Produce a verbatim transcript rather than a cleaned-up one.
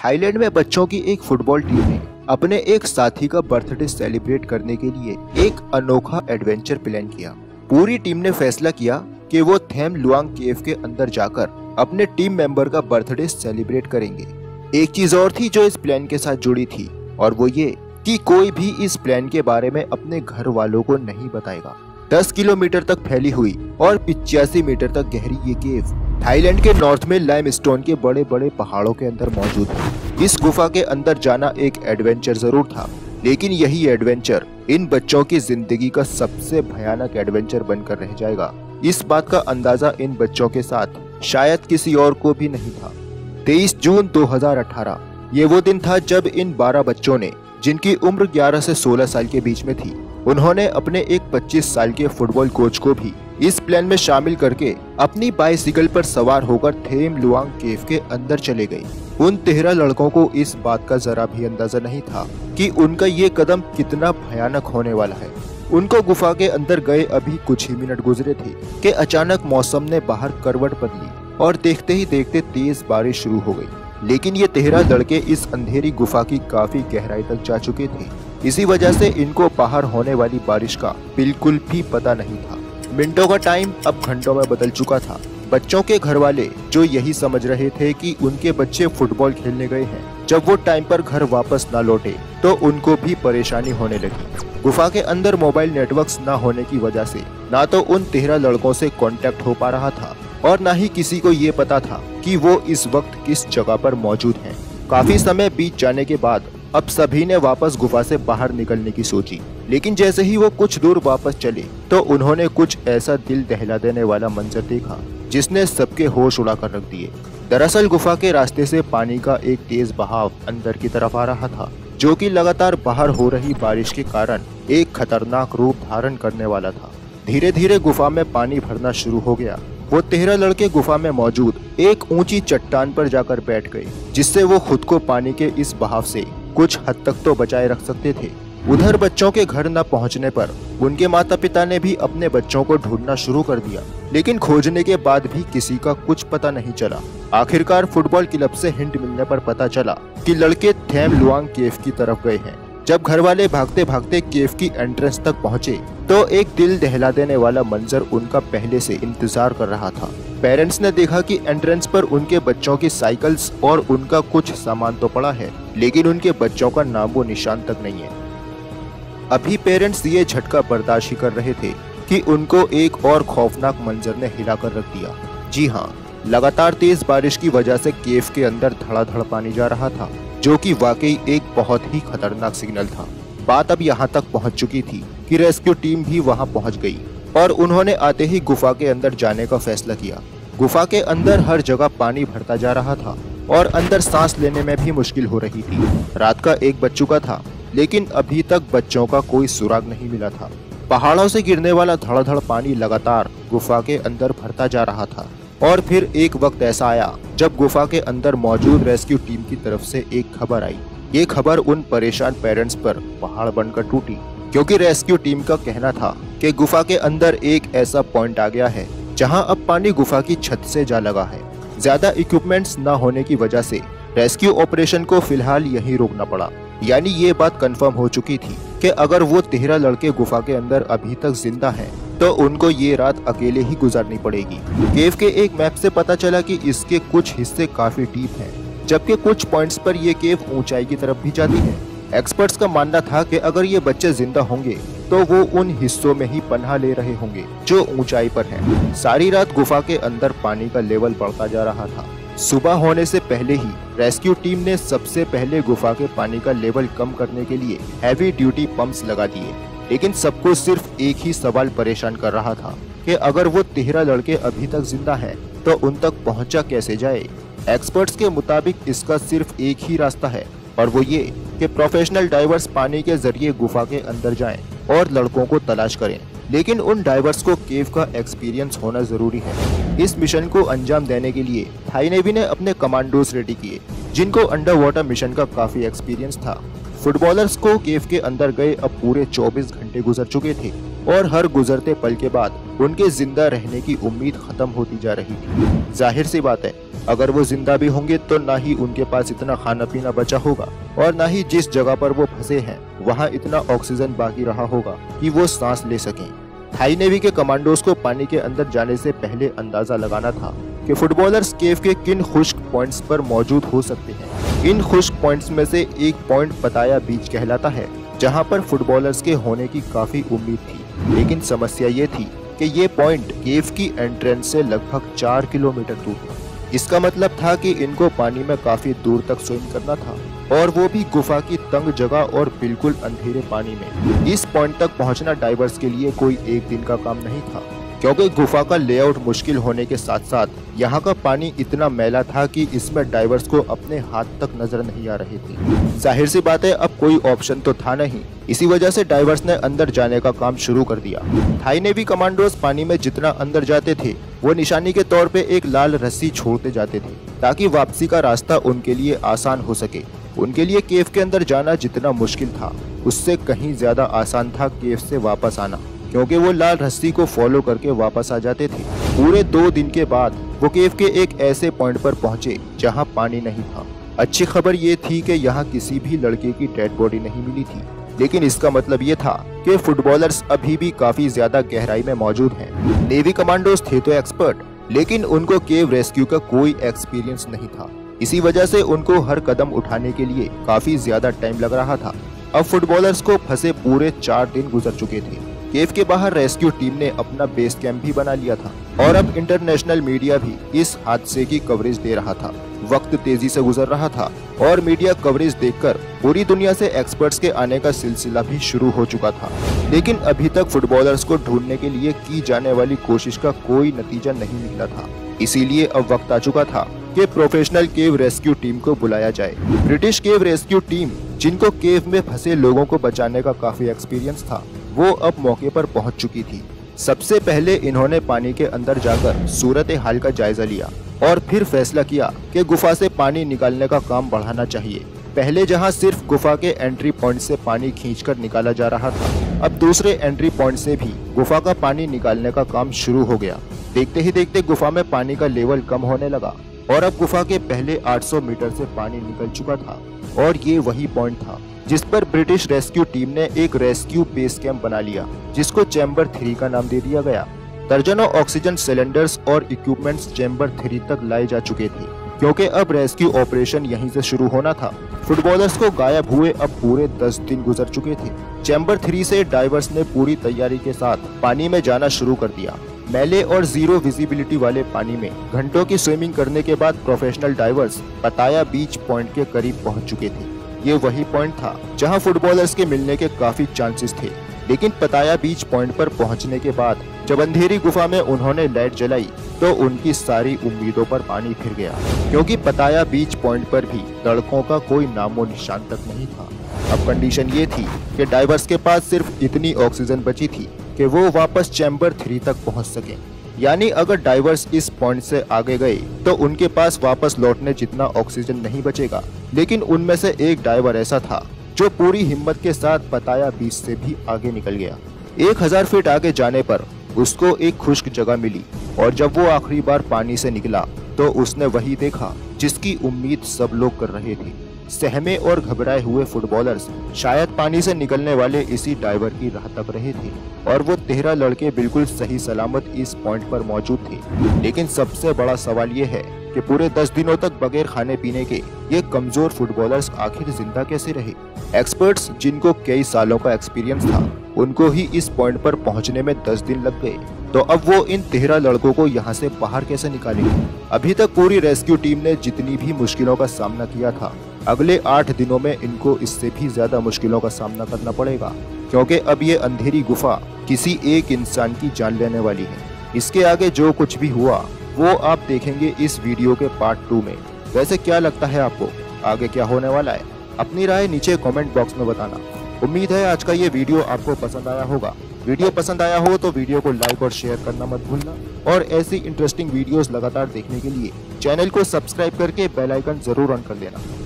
Thailand में बच्चों की एक फुटबॉल टीम ने अपने एक साथी का बर्थडे सेलिब्रेट करने के लिए एक अनोखा एडवेंचर प्लान किया। पूरी टीम ने फैसला किया कि वो थेम लुआंग केव के अंदर जाकर अपने टीम मेंबर का बर्थडे सेलिब्रेट करेंगे। एक चीज और थी जो इस प्लान के साथ जुड़ी थी, और वो ये कि कोई भी इस प्लान के बारे में अपने घर वालों को नहीं बताएगा। दस किलोमीटर तक फैली हुई और पिचासी मीटर तक गहरी ये केव थाईलैंड के नॉर्थ में लाइमस्टोन के बड़े बड़े पहाड़ों के अंदर मौजूद है। इस गुफा के अंदर जाना एक एडवेंचर जरूर था, लेकिन यही एडवेंचर इन बच्चों की जिंदगी का सबसे भयानक एडवेंचर बनकर रह जाएगा। इस बात का अंदाजा इन बच्चों के साथ शायद किसी और को भी नहीं था। तेईस जून दो हज़ार अठारह ये वो दिन था जब इन बारह बच्चों ने, जिनकी उम्र ग्यारह से सोलह साल के बीच में थी, उन्होंने अपने एक पच्चीस साल के फुटबॉल कोच को भी इस प्लान में शामिल करके अपनी बाइसिकल पर सवार होकर थेम लुआंग केव के अंदर चले गए। उन तेरह लड़कों को इस बात का जरा भी अंदाजा नहीं था कि उनका ये कदम कितना भयानक होने वाला है। उनको गुफा के अंदर गए अभी कुछ ही मिनट गुजरे थे कि अचानक मौसम ने बाहर करवट बदली और देखते ही देखते तेज बारिश शुरू हो गई। लेकिन ये तेरह लड़के इस अंधेरी गुफा की काफी गहराई तक जा चुके थे। इसी वजह से इनको बाहर होने वाली बारिश का बिल्कुल भी पता नहीं था। मिनटों का टाइम अब घंटों में बदल चुका था। बच्चों के घर वाले जो यही समझ रहे थे कि उनके बच्चे फुटबॉल खेलने गए हैं, जब वो टाइम पर घर वापस ना लौटे तो उनको भी परेशानी होने लगी। गुफा के अंदर मोबाइल नेटवर्क्स न होने की वजह से ना तो उन तेरह लड़कों से कांटेक्ट हो पा रहा था और न ही किसी को ये पता था कि वो इस वक्त किस जगह पर मौजूद हैं। काफी समय बीत जाने के बाद अब सभी ने वापस गुफा से बाहर निकलने की सोची, लेकिन जैसे ही वो कुछ दूर वापस चले तो उन्होंने कुछ ऐसा दिल दहला देने वाला मंजर देखा जिसने सबके होश उड़ाकर रख दिए। दरअसल गुफा के रास्ते से पानी का एक तेज बहाव अंदर की तरफ आ रहा था, जो कि लगातार बाहर हो रही बारिश के कारण एक खतरनाक रूप धारण करने वाला था। धीरे धीरे गुफा में पानी भरना शुरू हो गया। वो तेरह लड़के गुफा में मौजूद एक ऊंची चट्टान पर जाकर बैठ गए, जिससे वो खुद को पानी के इस बहाव से कुछ हद तक तो बचाए रख सकते थे। उधर बच्चों के घर न पहुंचने पर उनके माता पिता ने भी अपने बच्चों को ढूंढना शुरू कर दिया, लेकिन खोजने के बाद भी किसी का कुछ पता नहीं चला। आखिरकार फुटबॉल क्लब से हिंट मिलने पर पता चला कि लड़के थेम लुआंग केव की तरफ गए हैं। जब घर वाले भागते भागते केव की एंट्रेंस तक पहुंचे तो एक दिल दहला देने वाला मंजर उनका पहले से इंतजार कर रहा था। पेरेंट्स ने देखा कि एंट्रेंस पर उनके बच्चों की साइकिल्स और उनका कुछ सामान तो पड़ा है, लेकिन उनके बच्चों का नामो निशान तक नहीं है। अभी पेरेंट्स ये झटका बर्दाश्त ही कर रहे थे कि उनको एक और खौफनाक मंजर ने हिलाकर रख दिया। जी हाँ, लगातार तेज बारिश की वजह से केव के अंदर धड़ाधड़ पानी जा रहा था, जो कि वाकई एक बहुत ही खतरनाक सिग्नल था। बात अब यहाँ तक पहुँच चुकी थी कि रेस्क्यू टीम भी वहाँ पहुँच गई और उन्होंने आते ही गुफा के अंदर जाने का फैसला किया। गुफा के अंदर हर जगह पानी भरता जा रहा था और अंदर सांस लेने में भी मुश्किल हो रही थी। रात का एक बज चुका था, लेकिन अभी तक बच्चों का कोई सुराग नहीं मिला था। पहाड़ों से गिरने वाला धड़ाधड़ पानी लगातार गुफा के अंदर भरता जा रहा था और फिर एक वक्त ऐसा आया जब गुफा के अंदर मौजूद रेस्क्यू टीम की तरफ से एक खबर आई। ये खबर उन परेशान पेरेंट्स पर पहाड़ बनकर टूटी, क्योंकि रेस्क्यू टीम का कहना था कि गुफा के अंदर एक ऐसा पॉइंट आ गया है जहां अब पानी गुफा की छत से जा लगा है। ज्यादा इक्विपमेंट्स न होने की वजह से रेस्क्यू ऑपरेशन को फिलहाल यहीं रोकना पड़ा। यानी ये बात कंफर्म हो चुकी थी कि अगर वो तेरह लड़के गुफा के अंदर अभी तक जिंदा हैं, तो उनको ये रात अकेले ही गुजारनी पड़ेगी। केव के एक मैप से पता चला कि इसके कुछ हिस्से काफी डीप हैं, जबकि कुछ पॉइंट्स पर ये केव ऊंचाई की तरफ भी जाती है। एक्सपर्ट्स का मानना था कि अगर ये बच्चे जिंदा होंगे तो वो उन हिस्सों में ही पनाह ले रहे होंगे जो ऊंचाई पर हैं। सारी रात गुफा के अंदर पानी का लेवल बढ़ता जा रहा था। सुबह होने से पहले ही रेस्क्यू टीम ने सबसे पहले गुफा के पानी का लेवल कम करने के लिए हैवी ड्यूटी पंप्स लगा दिए, लेकिन सबको सिर्फ एक ही सवाल परेशान कर रहा था कि अगर वो तेरह लड़के अभी तक जिंदा हैं, तो उन तक पहुंचा कैसे जाए। एक्सपर्ट्स के मुताबिक इसका सिर्फ एक ही रास्ता है, और वो ये कि प्रोफेशनल डाइवर्स पानी के जरिए गुफा के अंदर जाएं और लड़कों को तलाश करें। लेकिन उन डाइवर्स को केव का एक्सपीरियंस होना जरूरी है। इस मिशन को अंजाम देने के लिए थाई नेवी ने अपने कमांडोज रेडी किए, जिनको अंडर वाटर मिशन का काफी एक्सपीरियंस था। फुटबॉलर्स को केव के अंदर गए अब पूरे चौबीस घंटे गुजर चुके थे, और हर गुजरते पल के बाद उनके जिंदा रहने की उम्मीद खत्म होती जा रही थी। जाहिर सी बात है, अगर वो जिंदा भी होंगे तो ना ही उनके पास इतना खाना पीना बचा होगा और ना ही जिस जगह पर वो फंसे हैं वहाँ इतना ऑक्सीजन बाकी रहा होगा कि वो सांस ले सकें। थाई नेवी के कमांडोज को पानी के अंदर जाने से पहले अंदाजा लगाना था कि फुटबॉलर्स केव के किन खुश्क पॉइंट्स पर मौजूद हो सकते हैं। इन खुश्क पॉइंट्स में से एक पॉइंट पताया बीच कहलाता है, जहां पर फुटबॉलर्स के होने की काफी उम्मीद थी। लेकिन समस्या ये थी कि ये पॉइंट केव की एंट्रेंस से लगभग चार किलोमीटर दूर था। इसका मतलब था कि इनको पानी में काफी दूर तक स्विम करना था, और वो भी गुफा की तंग जगह और बिल्कुल अंधेरे पानी में। इस पॉइंट तक पहुंचना डाइवर्स के लिए कोई एक दिन का काम नहीं था, क्योंकि गुफा का लेआउट मुश्किल होने के साथ साथ यहाँ का पानी इतना मैला था कि इसमें डाइवर्स को अपने हाथ तक नजर नहीं आ रहे थे। जाहिर सी बात है, अब कोई ऑप्शन तो था नहीं। इसी वजह से डाइवर्स ने अंदर जाने का काम शुरू कर दिया। थाई नेवी कमांडोज पानी में जितना अंदर जाते थे वो निशानी के तौर पे एक लाल रस्सी छोड़ते जाते थे, ताकि वापसी का रास्ता उनके लिए आसान हो सके। उनके लिए केव के अंदर जाना जितना मुश्किल था, उससे कहीं ज्यादा आसान था केव से वापस आना, क्योंकि वो लाल रस्सी को फॉलो करके वापस आ जाते थे। पूरे दो दिन के बाद वो केव के एक ऐसे पॉइंट पर पहुंचे जहां पानी नहीं था। अच्छी खबर ये थी कि यहाँ किसी भी लड़के की डेड बॉडी नहीं मिली थी, लेकिन इसका मतलब ये था कि फुटबॉलर्स अभी भी काफी ज्यादा गहराई में मौजूद हैं। नेवी कमांडोज थे तो एक्सपर्ट, लेकिन उनको केव रेस्क्यू का कोई एक्सपीरियंस नहीं था। इसी वजह से उनको हर कदम उठाने के लिए काफी ज्यादा टाइम लग रहा था। अब फुटबॉलर्स को फंसे पूरे चार दिन गुजर चुके थे। केव के बाहर रेस्क्यू टीम ने अपना बेस कैंप भी बना लिया था, और अब इंटरनेशनल मीडिया भी इस हादसे की कवरेज दे रहा था। वक्त तेजी से गुजर रहा था और मीडिया कवरेज देखकर पूरी दुनिया से एक्सपर्ट्स के आने का सिलसिला भी शुरू हो चुका था। लेकिन अभी तक फुटबॉलर्स को ढूंढने के लिए की जाने वाली कोशिश का कोई नतीजा नहीं निकला था। इसीलिए अब वक्त आ चुका था कि प्रोफेशनल केव रेस्क्यू टीम को बुलाया जाए। ब्रिटिश केव रेस्क्यू टीम, जिनको केव में फंसे लोगों को बचाने का काफी एक्सपीरियंस था, वो अब मौके पर पहुंच चुकी थी। सबसे पहले इन्होंने पानी के अंदर जाकर सूरत हाल का जायजा लिया और फिर फैसला किया कि गुफा से पानी निकालने का काम बढ़ाना चाहिए। पहले जहां सिर्फ गुफा के एंट्री पॉइंट से पानी खींचकर निकाला जा रहा था, अब दूसरे एंट्री पॉइंट से भी गुफा का पानी निकालने का काम शुरू हो गया। देखते ही देखते गुफा में पानी का लेवल कम होने लगा और अब गुफा के पहले आठ सौ मीटर से पानी निकल चुका था, और ये वही पॉइंट था जिस पर ब्रिटिश रेस्क्यू टीम ने एक रेस्क्यू बेस कैंप बना लिया, जिसको चैम्बर थ्री का नाम दे दिया गया। दर्जनों ऑक्सीजन सिलेंडर्स और इक्विपमेंट्स चैम्बर थ्री तक लाए जा चुके थे, क्योंकि अब रेस्क्यू ऑपरेशन यहीं से शुरू होना था। फुटबॉलर्स को गायब हुए अब पूरे दस दिन गुजर चुके थे। चैम्बर थ्री से डाइवर्स ने पूरी तैयारी के साथ पानी में जाना शुरू कर दिया। मैले और जीरो विजिबिलिटी वाले पानी में घंटों की स्विमिंग करने के बाद professional divers Pattaya beach point के करीब पहुंच चुके थे। ये वही पॉइंट था जहां फुटबॉलर्स के मिलने के काफी चांसेस थे। लेकिन पताया बीच पॉइंट पर पहुंचने के बाद जब अंधेरी गुफा में उन्होंने लाइट जलाई तो उनकी सारी उम्मीदों पर पानी फिर गया, क्योंकि पताया बीच पॉइंट पर भी लड़कों का कोई नामो निशान तक नहीं था। अब कंडीशन ये थी कि डाइवर्स के पास सिर्फ इतनी ऑक्सीजन बची थी कि वो वापस चैम्बर थ्री तक पहुंच सके। यानी अगर डाइवर्स इस पॉइंट से आगे गए तो उनके पास वापस लौटने जितना ऑक्सीजन नहीं बचेगा। लेकिन उनमें से एक डाइवर ऐसा था जो पूरी हिम्मत के साथ पताया बीच से भी आगे निकल गया। एक हजार फीट आगे जाने पर उसको एक खुश्क जगह मिली, और जब वो आखिरी बार पानी से निकला तो उसने वही देखा जिसकी उम्मीद सब लोग कर रहे थे। सहमे और घबराए हुए फुटबॉलर्स शायद पानी से निकलने वाले इसी डाइवर की राह तक रहे थे, और वो तेरह लड़के बिल्कुल सही सलामत इस पॉइंट पर मौजूद थे। लेकिन सबसे बड़ा सवाल ये है कि पूरे दस दिनों तक बगैर खाने पीने के ये कमजोर फुटबॉलर्स आखिर जिंदा कैसे रहे। एक्सपर्ट्स, जिनको कई सालों का एक्सपीरियंस था, उनको ही इस पॉइंट पर पहुंचने में दस दिन लग गए, तो अब वो इन तेरह लड़कों को यहाँ से बाहर कैसे निकालेंगे। अभी तक पूरी रेस्क्यू टीम ने जितनी भी मुश्किलों का सामना किया था, अगले आठ दिनों में इनको इससे भी ज्यादा मुश्किलों का सामना करना पड़ेगा, क्योंकि अब ये अंधेरी गुफा किसी एक इंसान की जान लेने वाली है। इसके आगे जो कुछ भी हुआ वो आप देखेंगे इस वीडियो के पार्ट टू में। वैसे क्या लगता है आपको, आगे क्या होने वाला है? अपनी राय नीचे कमेंट बॉक्स में बताना। उम्मीद है आज का ये वीडियो आपको पसंद आया होगा। वीडियो पसंद आया हो तो वीडियो को लाइक और शेयर करना मत भूलना, और ऐसी इंटरेस्टिंग वीडियोस लगातार देखने के लिए चैनल को सब्सक्राइब करके बेल आइकन जरूर ऑन कर देना।